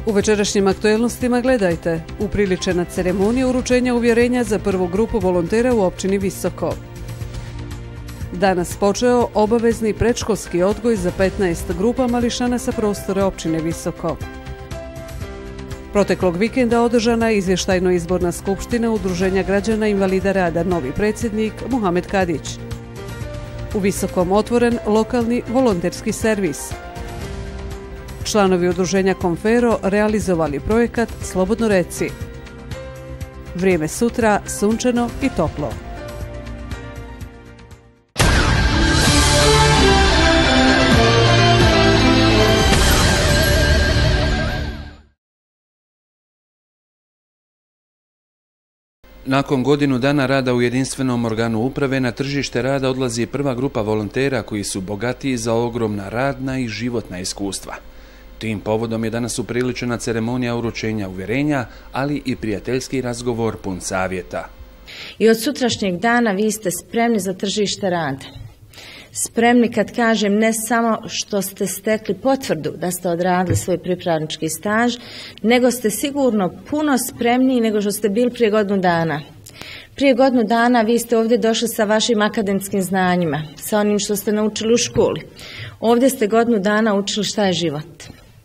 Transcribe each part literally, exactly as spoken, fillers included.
U večerašnjim aktuelnostima gledajte upriličena ceremonija uručenja uvjerenja za prvu grupu volontera u općini Visoko. Danas počeo obavezni predškolski odgoj za petnaest grupa mališana sa prostora općine Visoko. Proteklog vikenda održana je izvještajno izborna skupština Udruženja građana invalida rada, novi predsjednik Muhamed Kadić. U Visokom otvoren lokalni volonterski servis. Članovi udruženja Konfero realizovali projekat Slobodno reci. Vrijeme sutra sunčano i toplo. Nakon godinu dana rada u jedinstvenom organu uprave na tržište rada odlazi prva grupa volontera koji su bogatiji za ogromna radna i životna iskustva. Tim povodom je danas upriličena ceremonija uručenja uvjerenja, ali i prijateljski razgovor pun savjeta. I od sutrašnjeg dana vi ste spremni za tržište rada. Spremni, kad kažem, ne samo što ste stekli potvrdu da ste odradili svoj pripravnički staž, nego ste sigurno puno spremniji nego što ste bili prije godinu dana. Prije godinu dana vi ste ovdje došli sa vašim akademskim znanjima, sa onim što ste naučili u školi. Ovdje ste godinu dana učili šta je život.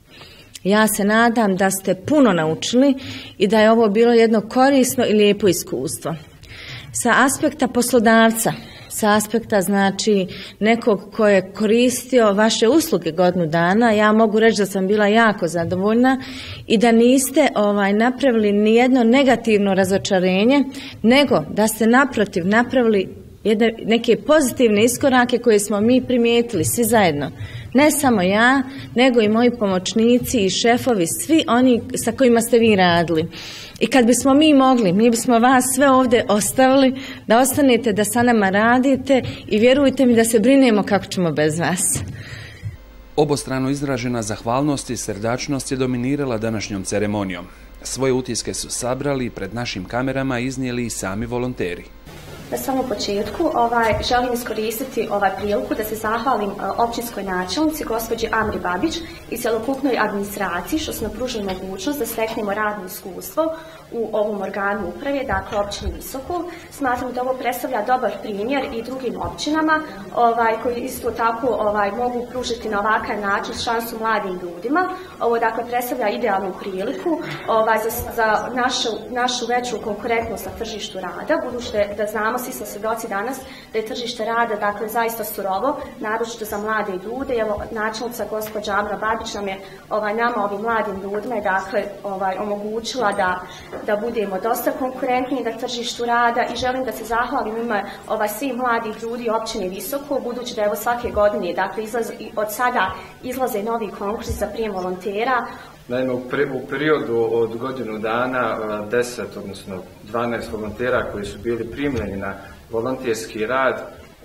Ja se nadam da ste puno naučili i da je ovo bilo jedno korisno i lijepo iskustvo. Sa aspekta poslodavca, sa aspekta znači nekog ko je koristio vaše usluge godinu dana, ja mogu reći da sam bila jako zadovoljna i da niste ovaj, napravili ni jedno negativno razočarenje, nego da ste naprotiv napravili jedne, neke pozitivne iskorake koje smo mi primijetili svi zajedno. Ne samo ja, nego i moji pomoćnici i šefovi, svi oni sa kojima ste vi radili. I kad bismo mi mogli, mi bismo vas sve ovdje ostavili, da ostanete, da sa nama radite i vjerujte mi da se brinemo kako ćemo bez vas. Obostrano izražena zahvalnost i srdačnost je dominirala današnjom ceremonijom. Svoje utiske su sabrali i pred našim kamerama iznijeli i sami volonteri. Na samom početku ovaj, želim iskoristiti ovaj priliku da se zahvalim općinskoj načelnici gospođi Amri Babić i cjelokupnoj administraciji što su nam pružili mogućnost da steknemo radno iskustvo u ovom organu uprave, dakle općini Visoko. Smatram da ovo predstavlja dobar primjer i drugim općinama ovaj, koji isto tako ovaj, mogu pružiti na ovakav način šansu mladim ljudima. Ovo dakle predstavlja idealnu priliku ovaj, za, za našu, našu veću konkurentnost na tržištu rada, budući da znamo, svi smo svjedoci danas da je tržište rada dakle zaista surovo, naročito za mlade ljude. Evo načelnica gospođa Amra Babić nam je ovaj, nama ovim mladim ljudima je dakle ovaj, omogućila da da budemo dosta konkurentni na tržištu rada i želim da se zahvalim ime ovaj, svih mladih ljudi općine Visoko, budući da evo svake godine, dakle izlaz, od sada izlaze novi konkursi za prijem volontera. Naime, u periodu od godinu dana deset, odnosno dvanaest volontera koji su bili primljeni na volonterski rad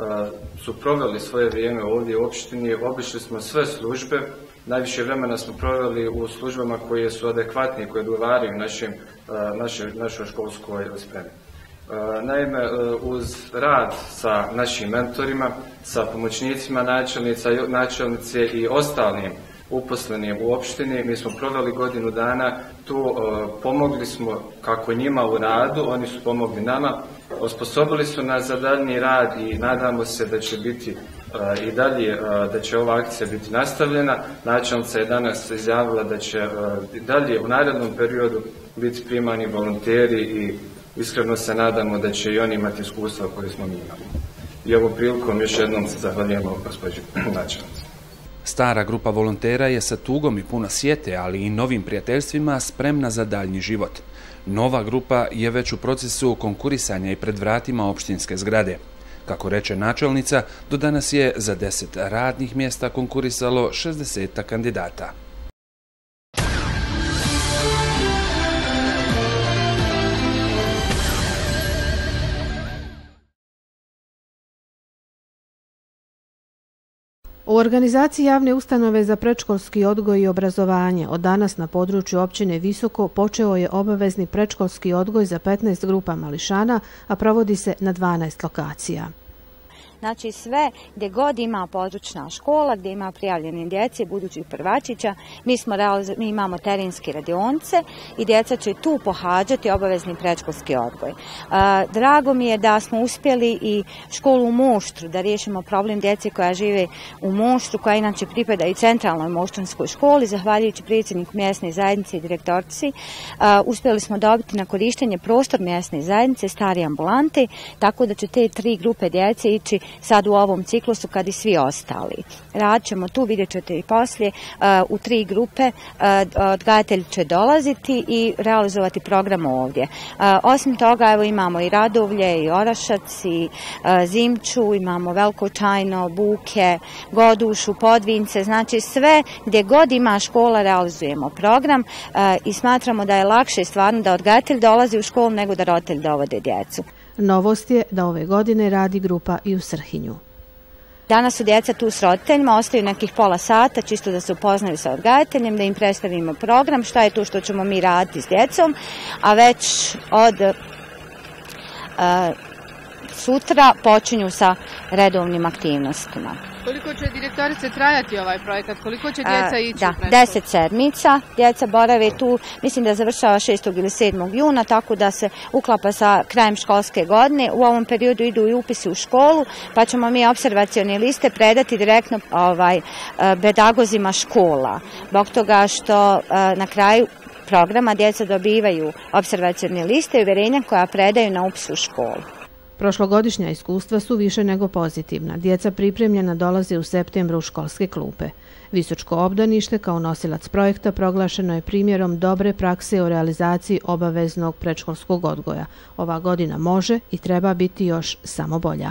su proveli svoje vrijeme ovdje u opštini, obišli smo sve službe. Najviše vremena smo proveli u službama koje su adekvatne, koje odgovaraju našim, naše, našoj školskoj spremi. Naime, uz rad sa našim mentorima, sa pomoćnicima načelnica, načelnice i ostalim uposlenim u opštini, mi smo proveli godinu dana, tu pomogli smo kako njima u radu, oni su pomogli nama, osposobili su nas za daljnji rad i nadamo se da će biti i dalje, da će ova akcija biti nastavljena. Načelnica je danas izjavila da će dalje u narednom periodu biti primani volonteri i iskreno se nadamo da će i oni imati iskustva koje smo mi imali. I ovom prilikom još jednom se zahvaljujemo gospođi načelnici. Stara grupa volontera je sa tugom i puno sjete, ali i novim prijateljstvima spremna za daljnji život. Nova grupa je već u procesu konkurisanja i pred vratima opštinske zgrade. Kako reče načelnica, do danas je za deset radnih mjesta konkurisalo šezdeset kandidata. U organizaciji javne ustanove za predškolski odgoj i obrazovanje od danas na području općine Visoko počeo je obavezni predškolski odgoj za petnaest grupa mališana, a provodi se na dvanaest lokacija. Znači sve gdje god ima područna škola, gdje ima prijavljene djece, budućih prvačića, mi, smo realiz- mi imamo terenske radionce i djeca će tu pohađati obavezni predškolski odgoj. A, drago mi je da smo uspjeli i školu u Moštru, da riješimo problem djece koja žive u Moštru, koja inače pripada i centralnoj moštranskoj školi, zahvaljujući predsjedniku mjesne zajednice i direktorici. A, uspjeli smo dobiti na korištenje prostor mjesne zajednice, stari ambulante, tako da će te tri grupe djece ići sad u ovom ciklusu kad i svi ostali. Rad ćemo tu, vidjet ćete i poslije, u tri grupe odgajatelji će dolaziti i realizovati program ovdje. Osim toga, evo imamo i Radovlje, i Orašac, i Zimču, imamo Veliko Čajno, Buke, Godušu, Podvince, znači sve gdje god ima škola realizujemo program i smatramo da je lakše stvarno da odgajatelj dolazi u školu nego da roditelj dovode djecu. Novost je da ove godine radi grupa i u Srhinju. Danas su djeca tu s roditeljima, ostaju nekih pola sata, čisto da se upoznaju sa odgajateljem, da im predstavimo program, šta je to što ćemo mi raditi s djecom, a već od uh, sutra počinju sa redovnim aktivnostima. Koliko će direktorice trajati ovaj projekat? Koliko će djeca ići? Da, deset sedmica. Djeca borave tu, mislim da završava šestog ili sedmog juna, tako da se uklapa sa krajem školske godine. U ovom periodu idu i upisi u školu, pa ćemo mi observacione liste predati direktno ovaj, pedagozima škola. Zbog toga što na kraju programa djeca dobivaju observacione liste i uvjerenja koja predaju na upis u školu. Prošlogodišnja iskustva su više nego pozitivna. Djeca pripremljena dolaze u septembru u školske klupe. Visočko obdanište kao nosilac projekta proglašeno je primjerom dobre prakse u realizaciji obaveznog predškolskog odgoja. Ova godina može i treba biti još samo bolja.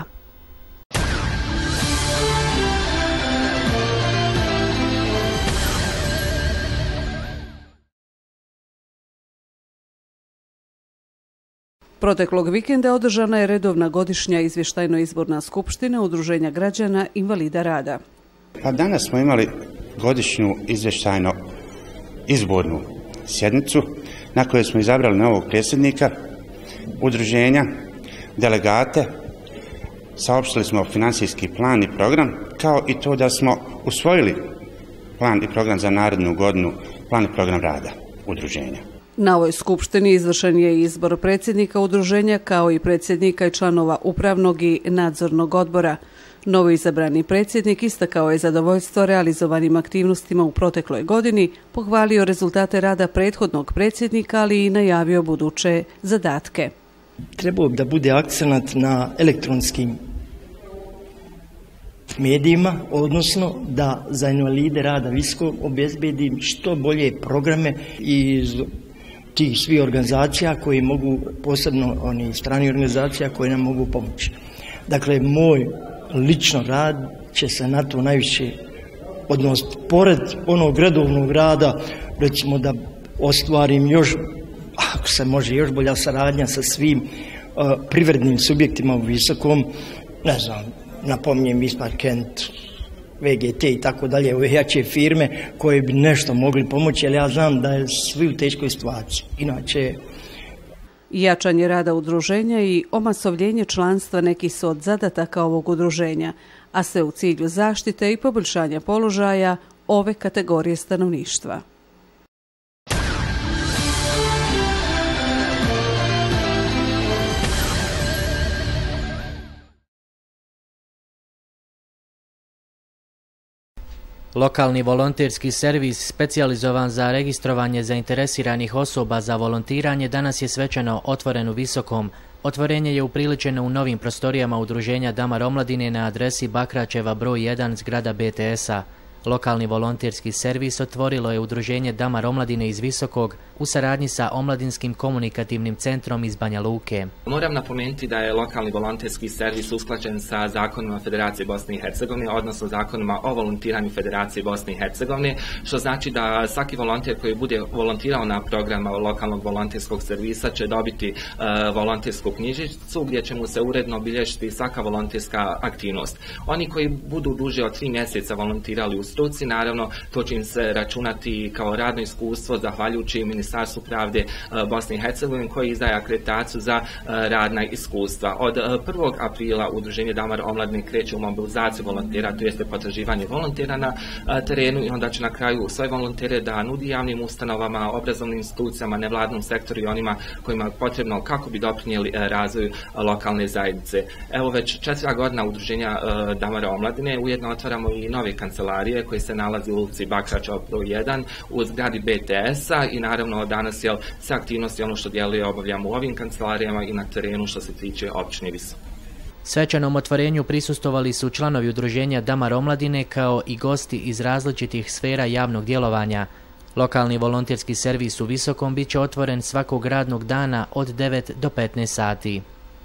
Proteklog vikenda održana je redovna godišnja izvještajno-izborna skupština Udruženja građana invalida rada. Pa danas smo imali godišnju izvještajno-izbornu sjednicu na kojoj smo izabrali novog predsjednika udruženja, delegate, saopštili smo financijski plan i program, kao i to da smo usvojili plan i program za narednu godinu, plan i program rada udruženja. Na ovoj skupštini izvršen je izbor predsjednika udruženja kao i predsjednika i članova upravnog i nadzornog odbora. Novo izabrani predsjednik istakao je zadovoljstvo realizovanim aktivnostima u protekloj godini, pohvalio rezultate rada prethodnog predsjednika, ali i najavio buduće zadatke. Trebao bi da bude akcenat na elektronskim medijima, odnosno da za invalide rada visoko obezbedim što bolje programe iz tih svih organizacija koji mogu, posebno oni strani organizacija koje nam mogu pomoći. Dakle, moj lično rad će se na to najviše odnositi. Pored onog redovnog rada, recimo da ostvarim još, ako se može, još bolja saradnja sa svim uh, privrednim subjektima u Visokom, ne znam, napominjem Vispar Kent, V G T i tako dalje, ove jače firme koje bi nešto mogli pomoći, ali ja znam da je svi u teškoj situaciji. Inače, jačanje rada udruženja i omasovljenje članstva neki su od zadataka ovog udruženja, a sve u cilju zaštite i poboljšanja položaja ove kategorije stanovništva. Lokalni volonterski servis specijalizovan za registrovanje zainteresiranih osoba za volontiranje danas je svečano otvoren u Visokom. Otvorenje je upriličeno u novim prostorijama udruženja Damar omladine na adresi Bakračeva broj jedan, zgrada B T S-a. Lokalni volonterski servis otvorilo je udruženje Damar omladine iz Visokog u saradnji sa Omladinskim komunikativnim centrom iz Banja Luke. Moram napomenuti da je lokalni volonterski servis usklađen sa zakonima Federacije Bosne i Hercegovine, odnosno zakonima o volontiranju Federacije Bosne i Hercegovine, što znači da svaki volonter koji bude volontirao na programa lokalnog volonterskog servisa će dobiti uh, volontersku knjižicu gdje će mu se uredno obilježiti svaka volonterska aktivnost. Oni koji budu duže od tri mjeseca volontirali u struci, naravno to će im se računati kao radno iskustvo zahvaljujući Ministarstvu pravde Bosne i Hercegovine koji izdaje akreditaciju za radna iskustva. Od prvog aprila Udruženje Damar omladine kreće u mobilizaciju volontera, to jeste potraživanje volontera na terenu i onda će na kraju svoje volontere da nudi javnim ustanovama, obrazovnim institucijama, nevladnom sektoru i onima kojima je potrebno kako bi doprinijeli razvoju lokalne zajednice. Evo već četiri godina Udruženja Damara omladine, ujedno otvaramo i nove kancelarije koje se nalazi u ulici Bakrača broj jedan u zgradi B T S-a i naravno danas je sve aktivnosti ono što djeluje obavljamo u ovim kancelarijama i na terenu što se tiče općine Visoko. Svečanom otvorenju prisustvovali su članovi Udruženja Damar omladine kao i gosti iz različitih sfera javnog djelovanja. Lokalni volonterski servis u Visokom bit će otvoren svakog radnog dana od devet do petnaest sati.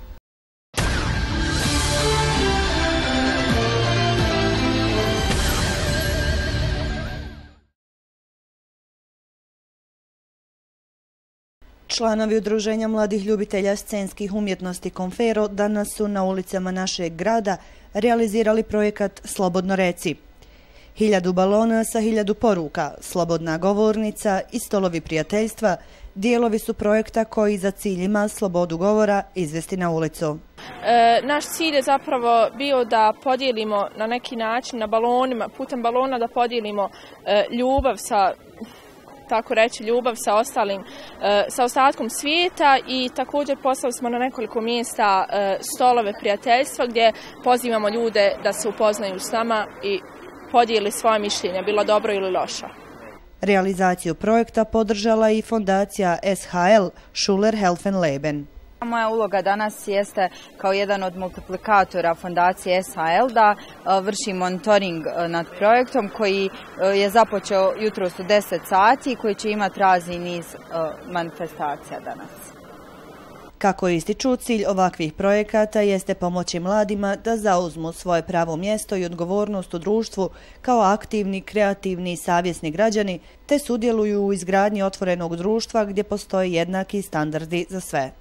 Članovi Udruženja mladih ljubitelja scenskih umjetnosti Konfero danas su na ulicama našeg grada realizirali projekat Slobodno reci. Hiljadu balona sa hiljadu poruka, slobodna govornica i stolovi prijateljstva dijelovi su projekta koji za cilj ima slobodu govora izvesti na ulicu. E, naš cilj je zapravo bio da podijelimo na neki način na balonima, putem balona da podijelimo e, ljubav sa tako reći ljubav sa ostalim, sa ostatkom svijeta i također poslali smo na nekoliko mjesta stolove prijateljstva gdje pozivamo ljude da se upoznaju s nama i podijeli svoje mišljenja, bilo dobro ili loša. Realizaciju projekta podržala i fondacija S H L Schuler Helfen-Leben. Moja uloga danas jeste kao jedan od multiplikatora fondacije S H L da vrši monitoring nad projektom koji je započeo jutros u deset sati i koji će imati razni niz manifestacija danas. Kako ističu, cilj ovakvih projekata jeste pomoći mladima da zauzmu svoje pravo mjesto i odgovornost u društvu kao aktivni, kreativni i savjesni građani te sudjeluju u izgradnji otvorenog društva gdje postoje jednaki standardi za sve.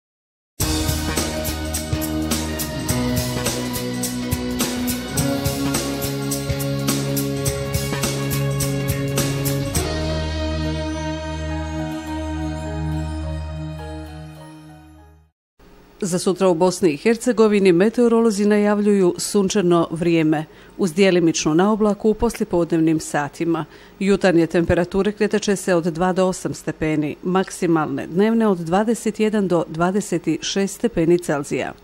Za sutra u Bosni i Hercegovini meteorolozi najavljuju sunčano vrijeme uz djelimičnu naoblaku u poslijepodnevnim satima. Jutarnje temperature kretat će se od dva do osam stepeni, maksimalne dnevne od dvadeset jedan do dvadeset šest stepeni Celzija.